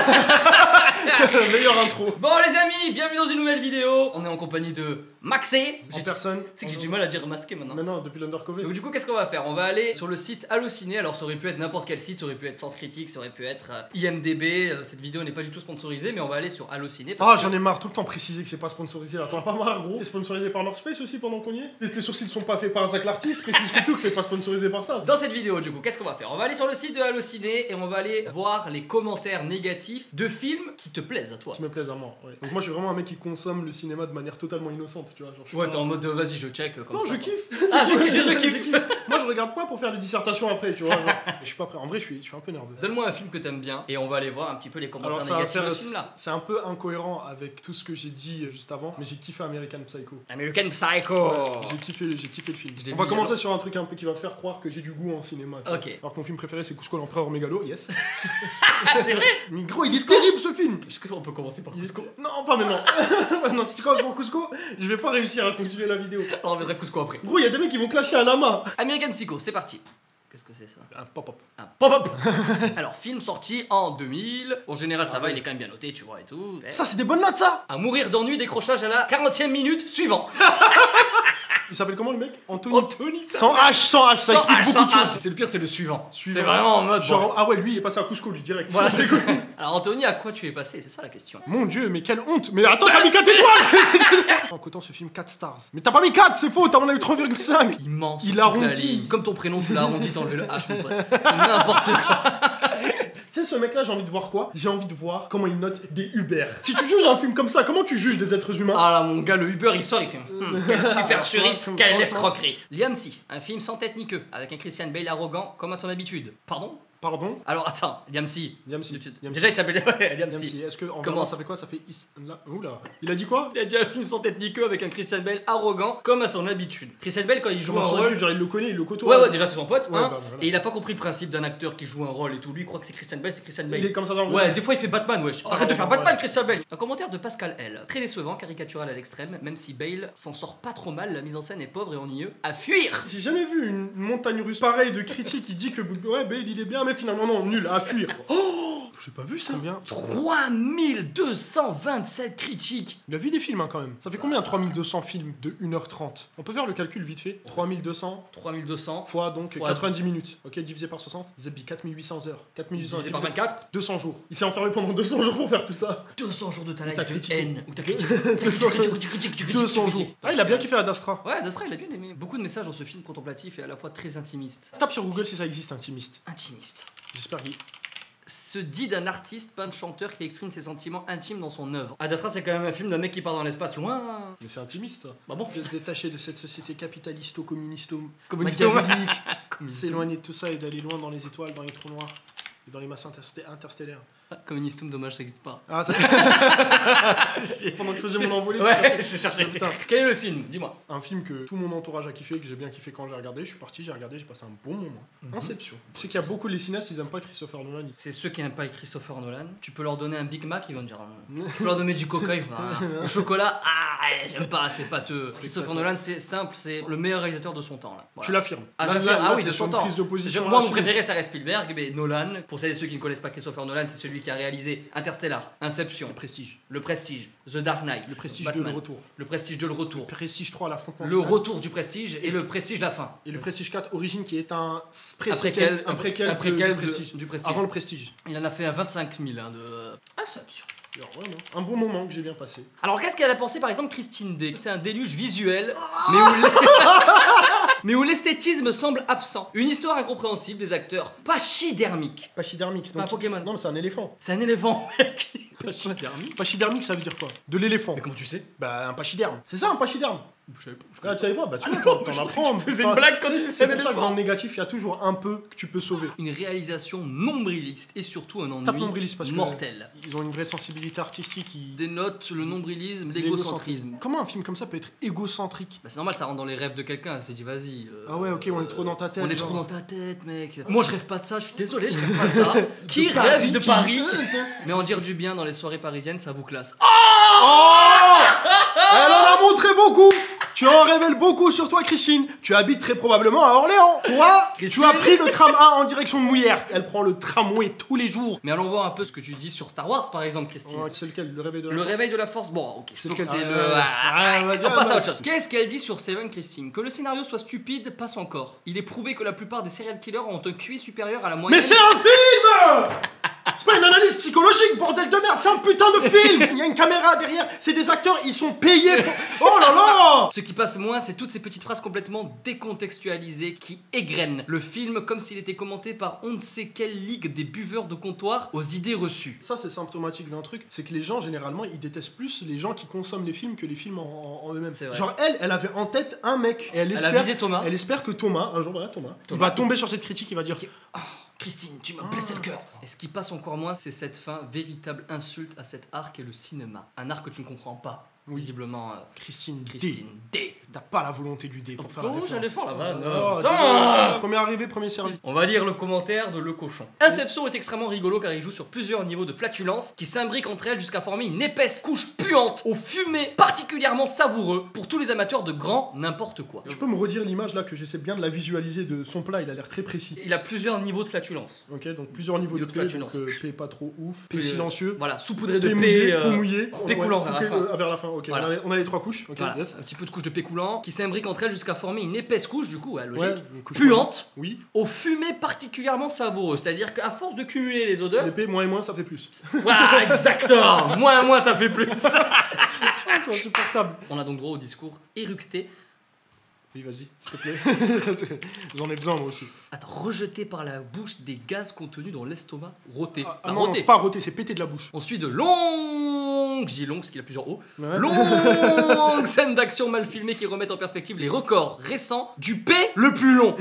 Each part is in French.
Meilleure intro. Bon les amis, bienvenue dans une nouvelle vidéo. On est en compagnie de Maxé. En personne. Tu sais que j'ai du mal à dire masqué maintenant. Mais non, depuis l'Undercover. Donc du coup, qu'est-ce qu'on va faire? On va aller sur le site Allociné. Alors ça aurait pu être n'importe quel site, ça aurait pu être Sens Critique, ça aurait pu être IMDB. Cette vidéo n'est pas du tout sponsorisée, mais on va aller sur Allociné. Ah, j'en ai marre, tout le temps préciser que c'est pas sponsorisé. Attends, pas marre, gros. T'es sponsorisé par North Face aussi pendant qu'on y est? Tes sourcils sont pas faits par Zach l'artiste, précise que tout que c'est pas sponsorisé par ça. Dans cette vidéo, du coup, qu'est-ce qu'on va faire? On va aller sur le site de Allociné et on va aller voir les commentaires négatifs de films qui te plaisent à toi. Qui me plaisent à moi, ouais. Donc moi je suis vraiment un mec qui consomme le cinéma de manière totalement innocente, tu vois. Genre, Ouais, t'es en mode vas-y, je check comme ça. Non, je kiffe. Ah, je kiffe. Moi je regarde pas pour faire des dissertations après, tu vois. Genre. Je suis pas prêt. En vrai, je suis un peu nerveux. Donne-moi un film que t'aimes bien et on va aller voir un petit peu les commentaires Alors, négatifs de ce film-là. c'est un peu incohérent avec tout ce que j'ai dit juste avant, mais j'ai kiffé American Psycho. American Psycho. Ouais, j'ai kiffé le film. Je l'ai On va vu, commencer alors. sur un truc un peu qui va faire croire que j'ai du goût en cinéma. tu vois. Ok. Alors que mon film préféré c'est Cusco l'empereur mégalo, yes. Ah, c'est vrai? Mais gros, il est terrible ce film. Est-ce qu'on peut commencer par Cusco? Non, pas maintenant. Non, si tu commences par Cusco, je vais pas réussir à continuer la vidéo. Alors on verra Cusco après. Gros, il y a des mecs qui vont clasher un amas. American Psycho, c'est parti. Qu'est-ce que c'est ça? Un pop-up. Un pop-up. Alors, film sorti en 2000. En général, ça va, il est quand même bien noté, tu vois, et tout. Ça, c'est des bonnes notes, ça. À mourir d'ennui, décrochage à la 40e minute suivant. Il s'appelle comment le mec? Anthony. Anthony, ça. Sans H, ça explique beaucoup de choses. C'est le pire, c'est le suivant. Suivant. C'est vraiment en mode. Genre, bon. ah ouais, lui, il est passé à Cusco, lui, direct. Voilà, c'est ça. Alors, Anthony, à quoi tu es passé? C'est ça la question. Mon dieu, mais quelle honte. Mais attends, t'as mis 4 étoiles. En cotant ce film 4 stars. Mais t'as pas mis 4, c'est faux, t'as mis 3,5. Immense. Il sur toute la arrondit. ligne. Comme ton prénom, tu l'as arrondi, t'as enlevé le H, mon pote. C'est n'importe quoi. Tu sais, ce mec-là, j'ai envie de voir quoi? J'ai envie de voir comment il note des Uber. Si tu juges un film comme ça, comment tu juges des êtres humains? Ah là, mon gars, le Uber, il sort, il fait quelle supercherie, quelle escroquerie. Liam Sy, un film sans tête ni queue, avec un Christian Bale arrogant, comme à son habitude. Pardon? Pardon? Alors attends, Liam Sy. Liam Sy. Déjà, il s'appelle Liam Sy. Est-ce que en Comment vraiment, ça fait quoi? Ça fait Oula. Il a dit quoi? Il a dit un film sans tête ni queue avec un Christian Bale arrogant, comme à son habitude. Christian Bale, quand il joue un rôle. Genre, il le connaît, il le côtoie. Ouais, déjà, c'est son pote, Ouais, hein. bah, voilà. Et il a pas compris le principe d'un acteur qui joue un rôle et tout. Lui, il croit que c'est Christian Bale, c'est Christian Bale. Il est comme ça dans le Ouais, des fois il fait Batman, wesh. Arrête de faire ouais. Batman, Christian Bale. Un commentaire de Pascal L. Très décevant, caricatural à l'extrême, même si Bale s'en sort pas trop mal, la mise en scène est pauvre et ennuyeuse. À fuir. J'ai jamais vu une montagne russe pareille de critiques qui dit que ouais, Bale il est bien, mais finalement non, nul, à fuir. Oh, j'ai pas vu ça. Combien? 3227 critiques. Il a vu des films hein, quand même. Ça fait combien 3200 films de 1h30? On peut faire le calcul vite fait. 3200 3200 fois donc fois 90 minutes. Ok, divisé par 60, Zebi 4800 heures. 4800 divisé par 24. 200 jours. Il s'est enfermé pendant 200 jours pour faire tout ça. 200 jours de ta life T'as de critiqué. haine. Ou t'as critiqué. T'as critiqué. 200 jours. Ah, il a bien kiffé Adastra. Ouais, Dastra, il a bien aimé. Beaucoup de messages dans ce film contemplatif et à la fois très intimiste. Tape sur Google si ça existe, intimiste. Intimiste. J'espère qu'il. Se dit d'un artiste, pas de chanteur qui exprime ses sentiments intimes dans son œuvre. Ad Astra, c'est quand même un film d'un mec qui part dans l'espace loin. Mais c'est intimiste. Bah bon. De se détacher de cette société capitalisto-communisto, Communisto. machiavélique, s'éloigner de tout ça et d'aller loin dans les étoiles, dans les trous noirs et dans les masses interstellaires. Communistum, dommage, ça existe pas. Ah, ça... Pendant que je faisais mon envolée. Ouais, j'ai cherché. Putain. Quel est le film? Dis-moi. Un film que tout mon entourage a kiffé, que j'ai bien kiffé quand j'ai regardé. Je suis parti, j'ai regardé, j'ai passé un bon moment. Inception. Je sais qu'il y a beaucoup de cinéastes, ils aiment pas Christopher Nolan. C'est ceux qui n'aiment pas Christopher Nolan. Tu peux leur donner un Big Mac, ils vont te dire non. Tu peux leur donner du coca, ils vont dire ah. Au chocolat, j'aime pas, c'est pâteux. Christopher Nolan, c'est simple, c'est le meilleur réalisateur de son temps. Là. Voilà. Tu l'affirmes. Ah, Là, j'affirme. là, Ah oui, t'es de sur son une temps. prise de position Moi, mon assumée. préféré, ça reste Spielberg, mais Nolan, pour celles et ceux qui ne connaissent pas Christopher Nolan, c'est celui qui a réalisé Interstellar, Inception, Le Prestige. The Dark Knight, Le Prestige Batman, 2, le retour. le Prestige 2, le retour, Prestige 3, l'affrontement. le final. retour du Prestige et le Prestige la fin. Et le Prestige 4, Origine, qui est un Un préquel du Prestige. du Prestige. Avant le Prestige. Il en a fait à 25 000 hein, de... Inception. Alors, vraiment, un bon moment que j'ai bien passé. Alors qu'est-ce qu'elle a pensé par exemple Christine D? C'est un déluge visuel, mais où l'esthétisme semble absent. Une histoire incompréhensible, des acteurs pachydermiques. Pachydermique. C'est pas un Pokémon. Non, mais c'est un éléphant. C'est un éléphant, mec. Pachydermique. Pachydermique, ça veut dire quoi? De l'éléphant. Mais comment tu sais? Bah, un pachyderme. C'est ça, un pachyderme. Je savais pas. Ah, tu savais pas? Bah, tu vois, non, t'en je pensais apprends. que tu faisais une blague quand tu disais C'est un pour ça que éléphant. dans le négatif, il y a toujours un peu que tu peux sauver. Une réalisation nombriliste et surtout un Tape ennui nombriliste parce que mortel. ils ont une vraie sensibilité artistique. Dénote le nombrilisme, l'égocentrisme. Comment un film comme ça peut être égocentrique? Bah c'est normal, ça rentre dans les rêves de quelqu'un, c'est dit vas-y. Ah ouais, ok, on est trop dans ta tête. On est genre. trop dans ta tête, mec. Moi je rêve pas de ça, je suis désolé, je rêve pas de ça. Qui rêve de Paris? Mais en dire du bien dans les soirées parisiennes, ça vous classe. Oh, elle en a montré beaucoup. Tu en révèles beaucoup sur toi, Christine. Tu habites très probablement à Orléans. Toi, tu as pris le tram A en direction de Mouillères. Elle prend le tramway tous les jours. Mais allons voir un peu ce que tu dis sur Star Wars, par exemple, Christine. C'est lequel? Le réveil de la Le force. réveil de la force, bon, ok. C'est Donc, lequel? c'est vas-y, on passe à vas-y. autre chose. Qu'est-ce qu'elle dit sur Seven, Christine? Que le scénario soit stupide passe encore. Il est prouvé que la plupart des serial killers ont un QI supérieur à la moyenne. Mais c'est un film! C'est pas une analyse psychologique, bordel de merde, c'est un putain de film! Il y a une caméra derrière, c'est des acteurs, ils sont payés pour... Oh là là! Ce qui passe moins, c'est toutes ces petites phrases complètement décontextualisées qui égrènent le film comme s'il était commenté par on ne sait quelle ligue des buveurs de comptoir aux idées reçues. Ça, c'est symptomatique d'un truc, c'est que les gens, généralement, ils détestent plus les gens qui consomment les films que les films en eux-mêmes. C'est vrai. Genre, elle avait en tête un mec, et Elle a visé Thomas. Elle espère que Thomas, un jour, voilà, Thomas, il va tomber sur cette critique, il va dire... Christine, tu m'as blessé le cœur. Et ce qui passe encore moins, c'est cette fin, véritable insulte à cet art qu'est le cinéma. Un art que tu ne comprends pas. Visiblement, Christine D. T'as pas la volonté du D pour faire la Oh, référence. j'allais faire la vanne. Oh, Putain. premier arrivé, premier servi. On va lire le commentaire de Le Cochon. Inception est extrêmement rigolo car il joue sur plusieurs niveaux de flatulence qui s'imbriquent entre elles jusqu'à former une épaisse couche puante aux fumées particulièrement savoureux pour tous les amateurs de grand n'importe quoi. Tu peux me redire l'image là que j'essaie bien de la visualiser de son plat, il a l'air très précis. Il a plusieurs niveaux de flatulence. Ok, donc plusieurs niveaux de de P, flatulence. donc P pas trop ouf, P silencieux, Voilà, saupoudré de P P, mouillé, P mouillé, P coulant vers la fin. Vers la fin, ok. Voilà. On a les trois couches, ok, Voilà, yes. un petit peu de couche de P coulant qui s'imbriquent entre elles jusqu'à former une épaisse couche, du coup, ouais, logique, Ouais, une couche puante, Oui, aux fumées particulièrement savoureuses. C'est-à-dire qu'à force de cumuler les odeurs, les P, moins et moins, ça fait plus. voilà, exactement, moins ça fait plus. Ah, c'est insupportable. On a donc droit au discours éructé. Oui, vas-y, s'il te plaît. J'en ai besoin moi aussi. Attends, rejeté par la bouche des gaz contenus dans l'estomac, roté. Ah, Pas non, roté. c'est pas roté, c'est pété de la bouche. Ensuite de longues, je dis longues parce qu'il a plusieurs O, Ouais. longues scènes d'action mal filmées qui remettent en perspective les records récents du P le plus long.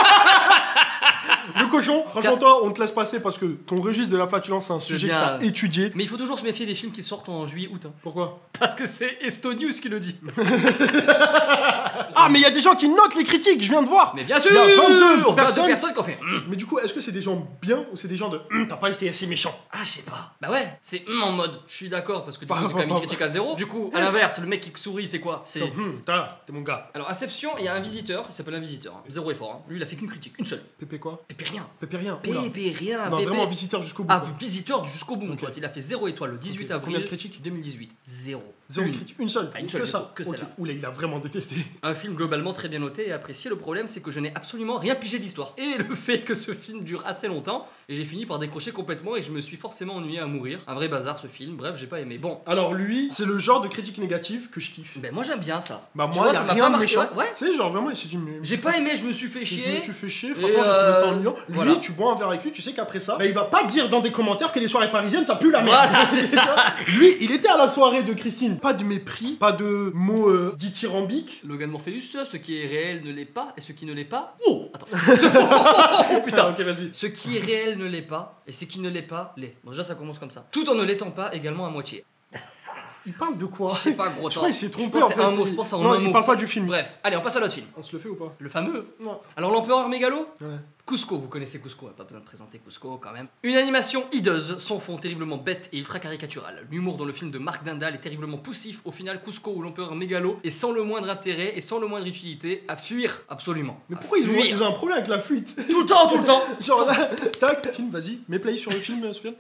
Le cochon, franchement, toi, on te laisse passer parce que ton registre de la flatulence, c'est un sujet que bien. t'as étudié. Mais il faut toujours se méfier des films qui sortent en juillet-août. Hein. Pourquoi? Parce que c'est Estonius qui le dit. Ah, mais il y a des gens qui notent les critiques, je viens de voir. Mais bien sûr, Il y a 22 22 personnes. personnes qui ont fait. Mais du coup, est-ce que c'est des gens bien ou c'est des gens de t'as pas été assez méchant? Ah, je sais pas. Bah ouais, c'est en mode. Je suis d'accord parce que du coup, Bah, c'est quand même une bah, critique à zéro. Du coup, à l'inverse, le mec qui sourit, c'est quoi? C'est. T'es mon gars. Alors, Inception, il y a un visiteur, il s'appelle un visiteur. Hein. Zéro effort. Hein. Lui, il a fait qu'une critique, une seule. Pépé quoi? Pépé rien. Pépé rien. Oula. Pépé rien. Non, Pépé. vraiment visiteur jusqu'au bout. Ah, quoi. visiteur jusqu'au bout, mon Ok. pote. Il a fait 0 étoile le 18 Ok. avril Combien de critiques 2018. Zéro. Zéro Une. critique. Une seule. Enfin, une seule, que du ça. coup, que Ok. celle-là. Oula, il a vraiment détesté. Un film globalement très bien noté et apprécié. Le problème, c'est que je n'ai absolument rien pigé de l'histoire. Et le fait que ce film dure assez longtemps, et j'ai fini par décrocher complètement et je me suis forcément ennuyé à mourir. Un vrai bazar ce film. Bref, j'ai pas aimé. Bon. Alors lui, c'est le genre de critique négative que je kiffe. Ben moi j'aime bien ça. Bah Tu moi, vois, y a ça m'a rien pas de marqué. méchant. Ouais. Tu sais, genre vraiment, il s'est dit mais... J'ai pas aimé, je me suis fait Je chier. me suis fait chier, franchement j'ai trouvé ça ennuyant. Lui, voilà. tu bois un verre avec lui, tu sais qu'après ça, bah, il va pas dire dans des commentaires que les soirées parisiennes ça pue la merde. Voilà, c'est ça. Lui, il était à la soirée de Christine. Pas de mépris, pas de mots dithyrambiques. Logan Morpheus, ce qui est réel ne l'est pas, et ce qui ne l'est pas. Oh attends. Oh, putain. Ok, vas-y. Ce qui est réel ne l'est pas, et ce qui ne l'est pas l'est. Bon, déjà ça commence comme ça. Tout en ne l'étant pas également à moitié. Il parle de quoi? Je sais pas, gros Je temps. crois qu'il s'est Je trompé pense en que fait. c'est un mot, je pense en Non, un il mot. parle pas du film. Bref, allez, on passe à l'autre film. On se le fait ou pas? Le fameux. Non. Alors, l'empereur mégalo Ouais. Cusco, vous connaissez Cusco, pas besoin de présenter Cusco quand même. Une animation hideuse, son fond terriblement bête et ultra caricatural. L'humour dans le film de Marc Dindal est terriblement poussif. Au final, Cusco ou l'empereur mégalo est sans le moindre intérêt et sans le moindre utilité à fuir, absolument. Mais À pourquoi fuir. ils ont un problème avec la fuite? Tout le temps Genre là, tac, film, vas-y, mets play sur le film, Sofiane.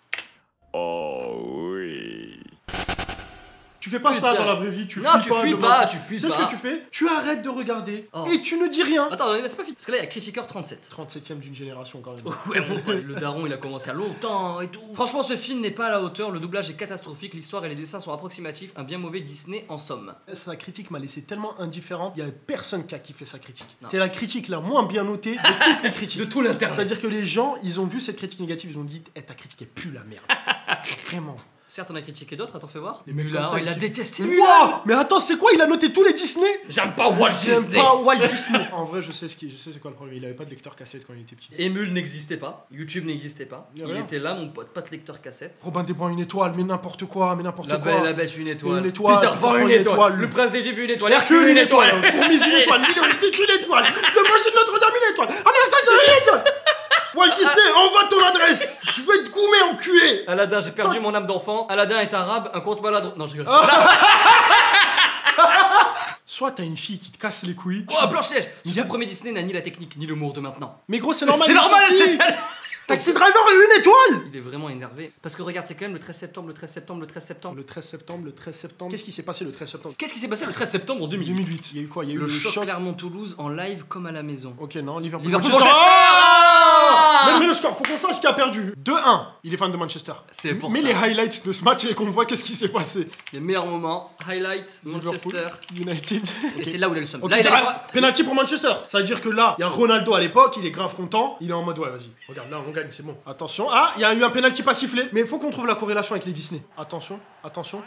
Oh oui. Tu fais pas ça Putain. dans la vraie vie, tu Non, fuis tu pas. fuis devant- pas, tu fuis Tu sais ce pas. que tu fais? Tu arrêtes de regarder Oh. et tu ne dis rien. Attends, c'est pas fini. Parce que là, il y a Critiqueur 37. 37ème d'une génération quand même. Ouais, mon pote, le daron il a commencé à longtemps et tout. Franchement, ce film n'est pas à la hauteur, le doublage est catastrophique, l'histoire et les dessins sont approximatifs, un bien mauvais Disney en somme. Sa critique m'a laissé tellement indifférent, il y a personne qui a kiffé sa critique. Non. C'est la critique la moins bien notée de toutes les critiques. De tout l'internet. C'est-à-dire que les gens, ils ont vu cette critique négative, ils ont dit ta critique est plus la merde. Vraiment. Certes, on a critiqué d'autres, attends, fais voir. Les mecs Mulan, comme ça, il a qui- détesté Mais Mulan. quoi? Mais attends, c'est quoi? Il a noté tous les Disney? J'aime pas Walt J'aime Disney. pas Walt Disney. En vrai, je sais c'est quoi le problème. Il avait pas de lecteur cassette quand il était petit. Emule n'existait pas, YouTube n'existait pas. Y a Il rien. était là, mon pote, pas de lecteur cassette. Robin des Bois, une étoile, mais n'importe quoi, mais n'importe La quoi. Belle et la Bête, une étoile. Une étoile, Peter Pan, une étoile. Le Prince d'Égypte, une étoile. Hercule, une étoile. étoile. Fourmis, une étoile. Lilo et Stitch, une étoile. Le Bossu de Notre-Dame, une étoile. Anastasia, une étoile. Walt Disney, envoie ton adresse. Je vais te goumer, enculé. Aladdin, j'ai perdu mon âme d'enfant. Aladdin est arabe, un conte maladroit. Non, je rigole. soit t'as une fille qui te casse les couilles. Oh, Blanche-Neige. Il y Ce a- premier Disney n'a ni la technique ni l'humour de maintenant. Mais gros, c'est normal. C'est il est normal, sorti. c'est elle. Taxi Driver a une étoile. Il est vraiment énervé. Parce que regarde, c'est quand même le 13 septembre, le 13 septembre, le 13 septembre. Le 13 septembre, le 13 septembre. Qu'est-ce qui s'est passé le 13 septembre Qu'est-ce qui s'est passé le 13 septembre en 2008? 2008. Il y a eu quoi? Il y a eu Le le choc choc. Clermont-Toulouse en live comme à la maison. Ok, non, Liverpool. Liverpool, Manchester. Manchester. Ah, mais le score, faut qu'on sache qui a perdu. 2-1. Il est fan de Manchester. C'est pour Mais ça. les highlights de ce match et qu'on voit qu'est-ce qui s'est passé. Les meilleurs moments. Highlight, Manchester. Liverpool, United. Et c'est là où il a le seum. Ok, Là, il a penalty pour Manchester. Ça veut dire que là, il y a Ronaldo à l'époque, il est grave content. Il est en mode ouais, vas-y, regarde, là on gagne, c'est bon. Attention, ah, il y a eu un penalty pas sifflé. Mais il faut qu'on trouve la corrélation avec les Disney. Attention, attention.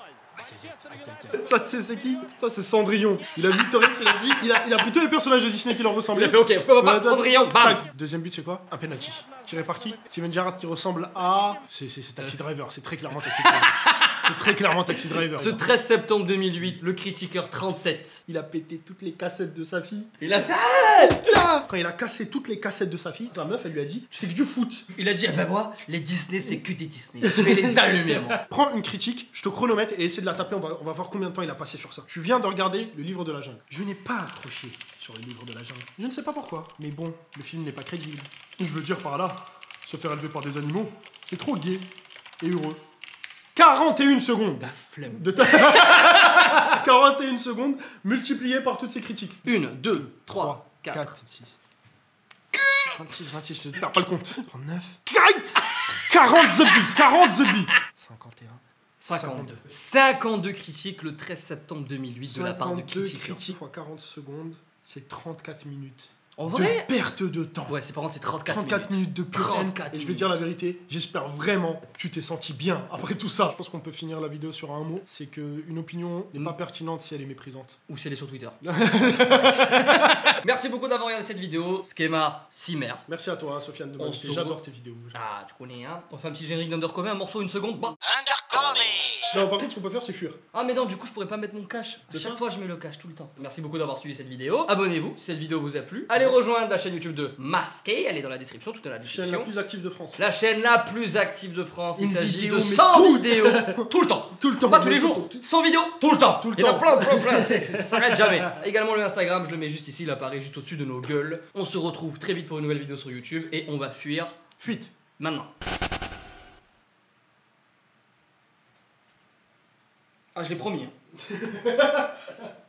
Ça, c'est qui? Ça, c'est Cendrillon. Il a vu Torres, il a dit, il a pris tous les personnages de Disney qui leur Il ressemblaient. a fait ok, pas Cendrillon, bam. Tac. Deuxième but, c'est quoi? Un penalty. Tiré par qui? Steven Gerrard qui ressemble à. C'est Taxi Driver, c'est très clairement Taxi Driver. C'est très clairement Taxi Driver. Ce 13 septembre 2008, le critiqueur 37. Il a pété toutes les cassettes de sa fille. Il a fait. Quand il a cassé toutes les cassettes de sa fille, la meuf, elle lui a dit c'est que du foot. Il a dit, ah bah moi, les Disney, c'est que des Disney. Je vais les allumer, moi. Prends une critique, je te chronomètre et essaie de la taper, on va voir combien de temps il a passé sur ça. Je viens de regarder le livre de la jungle. Je n'ai pas accroché sur le livre de la jungle. Je ne sais pas pourquoi, mais bon, le film n'est pas crédible. Je veux dire par là, se faire élever par des animaux, c'est trop gai et heureux. 41 secondes La flemme. de 41 secondes multipliées par toutes ces critiques. 1, 2, 3, 4. 6. 26, je perds pas le compte. 39. 40 the bee, 40 the bee. 51. 52. 52 critiques le 13 septembre 2008 de la part de 52 critiqueurs. critiques fois 40 secondes, c'est 34 minutes. En vrai De perte de temps. Ouais, c'est par contre, c'est 34 34 minutes de pure haine. 34 Et je vais dire la vérité, j'espère vraiment que tu t'es senti bien après tout ça. Je pense qu'on peut finir la vidéo sur un mot, c'est que une opinion n'est pas pertinente si elle est méprisante. Ou si elle est sur Twitter. Merci beaucoup d'avoir regardé cette vidéo. Schema Cimer. Merci à toi, Sofiane de On m'inviter. se J'adore tes vidéos. Ah, tu connais, hein. On fait un petit générique d'Undercover, un morceau, une seconde. Bah. Non, par contre, ce qu'on peut faire, c'est fuir. Ah, mais non, du coup, je pourrais pas mettre mon cash. À C'est chaque ça fois, je mets le cash tout le temps. Merci beaucoup d'avoir suivi cette vidéo. Abonnez-vous si cette vidéo vous a plu. Allez rejoindre la chaîne YouTube de Masqué. Elle est dans la description, tout est dans la Chaîne la description. plus active de France. La chaîne la plus active de France. Il Une s'agit vidéo, de mais 100 tout- vidéos. Tout le temps. Tout le temps. Pas tous les jours. 100 vidéos, tout le temps. Tout le Il y en a temps. plein. Ça s'arrête jamais. Également le Instagram, je le mets juste ici, il apparaît juste au-dessus de nos gueules. On se retrouve très vite pour une nouvelle vidéo sur YouTube et on va fuir Fuite. maintenant. Ah, je l'ai promis. Hein.